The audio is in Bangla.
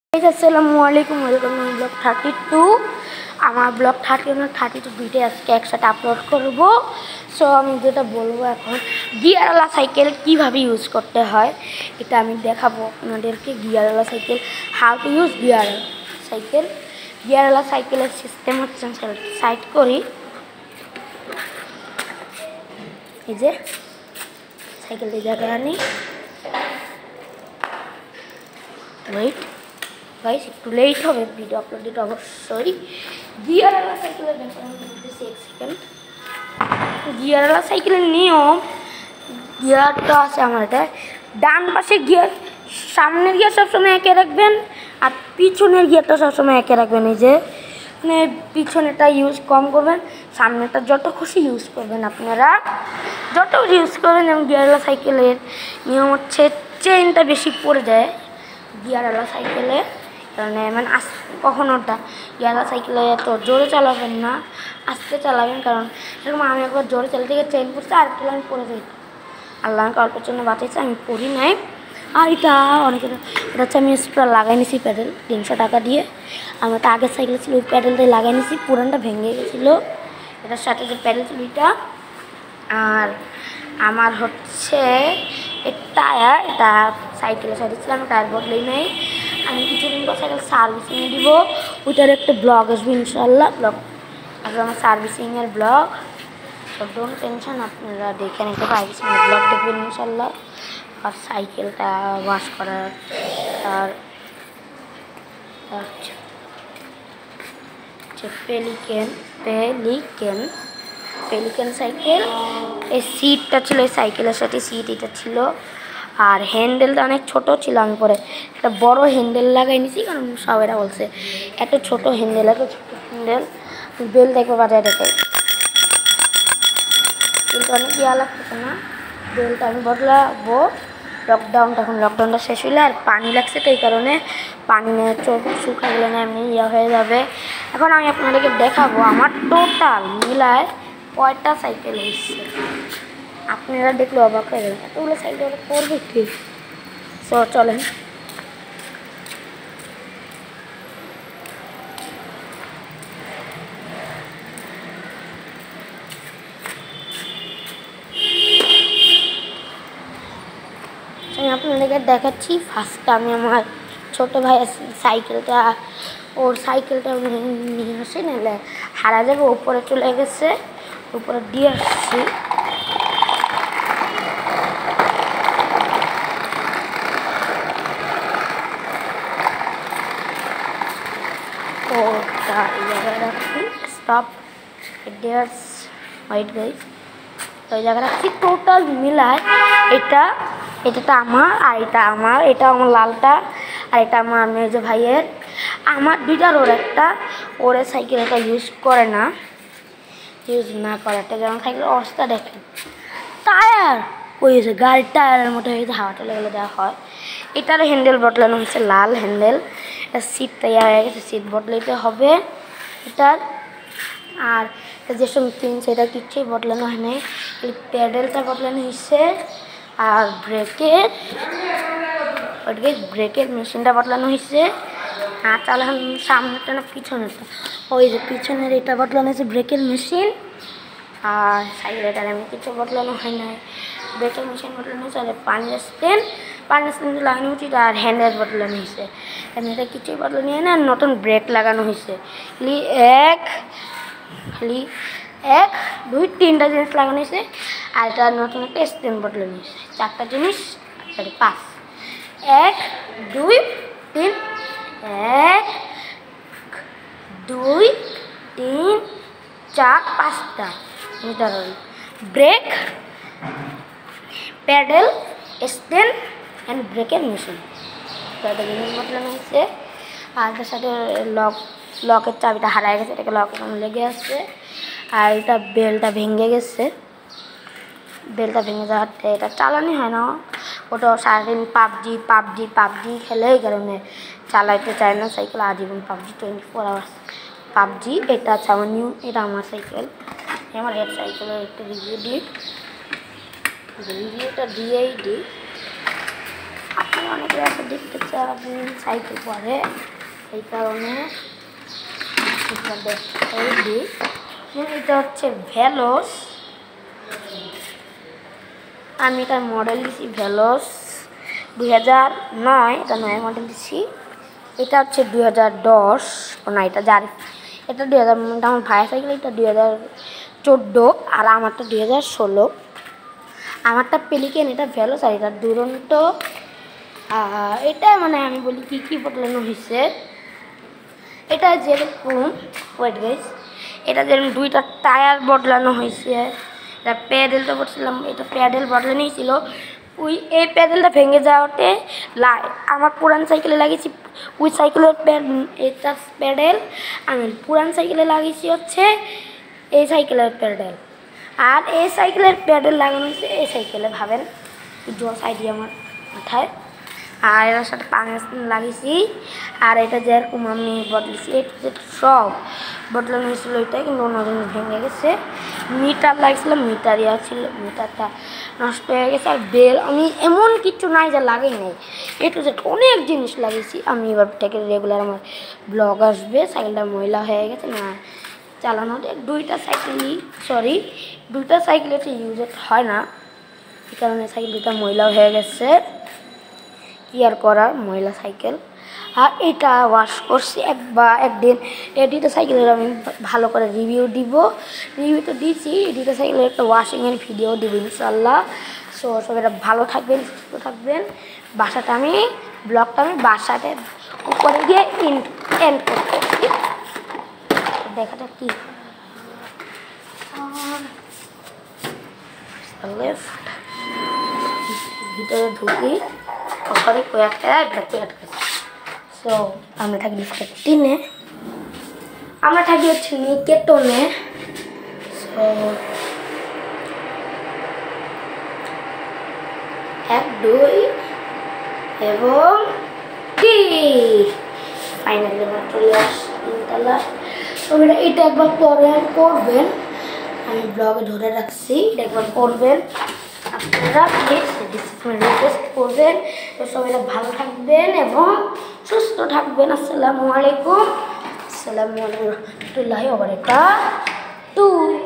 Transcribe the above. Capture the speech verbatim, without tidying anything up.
আসসালামু আলাইকুম, welcome to blog thirty two. আমার blog thirty one thirty two দুইটাই আজকে একসাথে আপলোড করব। সো আমি যেটা বলবো এখন, গিয়ারওয়ালা সাইকেল কীভাবে ইউজ করতে হয় এটা আমি দেখাবো আপনাদেরকে। গিয়ারওয়ালা cycle, how to use gear cycle. গিয়ারওয়ালা সাইকেলের সিস্টেম হচ্ছে, সাইড করি, এই যে সাইকেলটি জায়গায় আনি। ওয়েট গাইস, একটু লেট হবে ভিডিও আপলোড দিতে অবশ্যই। গিয়ারওয়ালা সাইকেলের ব্যাপারে আমি বলতেছি এক সেকেন্ড। গিয়ারওয়ালা সাইকেলের নিয়ম, গিয়ারটা আছে আমার এটা, ডান পাশে গিয়ার, সামনের গিয়ার সবসময় একে রাখবেন আর পিছনের গিয়ারটা সবসময় একে রাখবেন। এই যে মানে পিছনেরটা ইউজ কম করবেন, সামনেটা যত খুশি ইউজ করবেন আপনারা, যত ইউজ করবেন। যেমন গিয়ারওয়ালা সাইকেলের নিয়ম হচ্ছে চেনটা বেশি পড়ে যায় গিয়ারওয়ালা সাইকেলে, কারণে মানে আস কখনোটা গিয়ারওয়ালা সাইকেলে তো জোরে চালাবেন না, আস্তে চালাবেন। কারণ এরকম আমি একবার জোরে চালাতে গিয়ে চেন পড়ছে, আর একটু আমি পড়ে যাই। আল্লাহ আমাকে অল্পের জন্য বাঁচাইছে, আমি পড়ি নাই। আর এটা অনেকের, এটা হচ্ছে আমি পুরো লাগাই নিছি প্যাডেল তিনশো টাকা দিয়ে। আমার একটা আগের সাইকেল ছিল, ওই প্যাডেলটাই লাগাই নিছি, পুরানটা ভেঙে গেছিলো। এটার সাথে যে প্যাডেল ছিল এটা। আর আমার হচ্ছে টায়ার, এটা সাইকেলের সাথে ছিল, আমি টায়ার বদলেই নেই। আমি কিছুদিন পর সাইকেল সার্ভিসিংয়ে দিব, ওইটার একটা ব্লগ আসবে ইনশাল্লাহ। ব্লগ আসবে আমার সার্ভিসিংয়ের ব্লগ, তো ডোন্ট টেনশন, আপনারা দেখে নিতে সার্ভিসিংয়ের ব্লগ দেখবেন ইনশাল্লাহ। আর সাইকেলটা ওয়াশ করার, আর হচ্ছে পেলিকেন পেলিকেন পেলিকেন সাইকেল। এই সিটটা ছিল এই সাইকেলের সাথে, সিট এটা ছিল। আর হ্যান্ডেলটা অনেক ছোট ছিল, আমি পরে একটা বড় হ্যান্ডেল লাগাই নিছি, কারণ সবাইরা বলছে এত ছোট হ্যান্ডেল, এত ছোট হ্যান্ডেল। বেল দেখবে বাজায় দেখে, বেলটা অনেক ইয়া লাগতেছে না, বেলটা আমি বদলাবো। লকডাউন, তখন লকডাউনটা শেষ হইলে আর পানি লাগছে, তো এই কারণে পানি নিয়ে চোখ শুকা গেলে না এমনি ইয়া হয়ে যাবে। এখন আমি আপনাদেরকে দেখাবো আমার টোটাল মিলায় কয়টা সাইকেল হয়েছে। আপনারা দেখলে অবাক হয়ে যাবেন, এতগুলো সাইকেল করবে কি। সো চলেন, আমি আপনাদেরকে দেখাচ্ছি। ফার্স্টে আমি আমার ছোটো ভাই সাইকেলটা, ওর সাইকেলটা নিয়ে আসি, নাহলে হারা যাবে। উপরে চলে গেছে, উপরে দিয়ে আসছি। ওটা এই জায়গায় রাখছি, স্টপ ডিয়ার্স, হোয়াইট গাইস, তো এই জায়গায় রাখছি। টোটাল মিলায় এটা, এটা আমার, আর এটা আমার, এটা আমার লালটা, আর এটা আমার মেয়ে যে ভাইয়ের। আমার দুইটার, ওর একটা। ওরে সাইকেল এটা ইউজ করে না, ইউজ না করাটা, যেমন সাইকেলের অবস্থা দেখেন, টায়ার ওই হয়েছে গাড়ির টায়ারের মতো হয়েছে, হাওয়াটা লেগে দেওয়া হয়। এটার হ্যান্ডেল বদলানো হয়েছে, লাল হ্যান্ডেল। এটা সিট তৈরি হয়ে গেছে, সিট বদলাইতে হবে এটার। আর যেসব পিন সেটা কিচ্ছুই বদলানো হয় নাই, এই প্যাডেলটা বদলানো হয়েছে। আর ব্রেকের, ওইটাকে ব্রেকের মেশিনটা বদলানো হয়েছে। আর চালান সামনেটা না পিছনেরটা, ওই যে পিছনের এটা বদলানো হয়েছে ব্রেকের মেশিন। আর সাইকেলটার আমি কিছু বদলানো হয় নাই, ব্রেকের মেশিন বদলানো হয়েছে। আর পানির স্ট্যান্ড, পানির স্ট্যান্ড লাগানো উচিত, আর হ্যান্ডেল বদলানো হয়েছে। এটা কিছুই বদলানো হয় না। নতুন ব্রেক লাগানো হয়েছে, খালি এক খালি এক দুই তিনটা জিনিস লাগানো হয়েছে। আর এটা নতুন একটা স্ট্যান্ড বদলানো হয়েছে, চারটা জিনিস, সরি পাঁচ, এক দুই তিন, এক দুই তিন চার পাঁচটা metre. Brake, pedal, stand and ব্রেকের মেশিন, কয়েকটা জিনিস বদলানো হয়েছে। আর তার সাথে লক, লকের চাবিটা হারায় গেছে, এটাকে লক লেগে আসছে। আর এটা বেলটা ভেঙে গেছে, বেলটা ভেঙে যাওয়াতে এটা চালানি হয় না। ওটা সারাদিন পাবজি পাবজি পাবজি খেলে, এই কারণে চালাইতে চায় না সাইকেল আজীবন। PUBG twenty four hours PUBG. এটা আছে আমার নিউ, এটা আমার সাইকেল। আমার এর সাইকেলের একটা রিভিউ দিই, রিভিউটা দিয়েই দিই। অনেকে এত দেখতে চাবেন সাইকেল পরে, এই কারণে এটা হচ্ছে ভেলোস। আমি এটার মডেল দিছি ভেলোস দুই হাজার নয়, এটা নয় মডেল দিছি। এটা হচ্ছে দুই হাজার দশ, না এটা যার এটা দুই হাজার, আমার ভাইয়ের সাইকেল এটা দুই হাজার চোদ্দো, আর আমারটা দুই হাজার ষোলো। আমারটা পেলিকেন, এটা ভেলোস, আর এটা দুরন্ত। এটা মানে আমি বলি কী কী বদলানো হয়েছে। এটা যেরকম ওয়েট গাইস, এটা যেরকম দুইটা টায়ার বদলানো হয়েছে। এটা প্যাডেলটা বলছিলাম, এটা প্যাডেল বদলানো হয়েছিল। ওই এই প্যাডেলটা ভেঙে যাওয়াতে লাই আমার পুরান সাইকেলে লাগিয়েছি ওই সাইকেলের প্যাড, এটা প্যাডেল আমি পুরান সাইকেলে লাগিয়েছি হচ্ছে এই সাইকেলের প্যাডেল। আর এই সাইকেলের প্যাডেল লাগানো হয়েছে এই সাইকেলে, ভাবেন জস আইডিয়া আমার মাথায়। আর এটার সাথে পাঙ্গাস লাগিয়েছি। আর এটা যেরকম আমি বদলেছি এটা সব বদলানো হয়েছিল, এটা কিন্তু অন্য জিনিস ভেঙে গেছে। মিটার লাগছিল, মিটার ইয়া ছিল, মিটারটা নষ্ট হয়ে গেছে। আর বেল আমি এমন কিছু নাই যা লাগাই নাই, একটু যে অনেক জিনিস লাগিয়েছি। আমি এবার থেকে রেগুলার আমার ব্লগ আসবে। সাইকেলটা ময়লা হয়ে গেছে না চালানো, দুইটা সাইকেলই সরি দুইটা সাইকেল এটা ইউজ হয় না, এই কারণে সাইকেল দুটা ময়লা হয়ে গেছে। কি আর করার, ময়লা সাইকেল। আর এটা ওয়াশ করছি একবার একদিন। এই দুইটা সাইকেলের আমি ভালো করে রিভিউ দিব, রিভিউ তো দিচ্ছি। এই দুইটা সাইকেলের একটা ওয়াশিংয়ের ভিডিও দিব ইনশাল্লাহ। সো সবাই ভালো থাকবেন, সুস্থ থাকবেন। বাসাটা আমি ব্লগটা আমি বাসাতে উপরে গিয়ে এন্ড করতেছি। দেখাটা কি লেফট ভিতরে ঢুকি ওখানে কয়েকটা ব্যাকে। সো আমরা থাকি টিনে, আমরা থাকি হচ্ছে নিকেতনে। সো এক দুই এবং কি ফাইনালি আমরা চলে আসছি তিনতলা। তো এটা একবার পরে করবেন, আমি ব্লগে ধরে রাখছি, এটা একবার করবেন আপনারা প্লিজ, রিকোয়েস্ট করবেন। তো সবাই ভালো থাকবেন এবং সুস্থ থাকবেন। আসসালামু আলাইকুম, আসসালামু আলাইকুম রহমতুল্লাহি ওয়া বারাকাতুহু।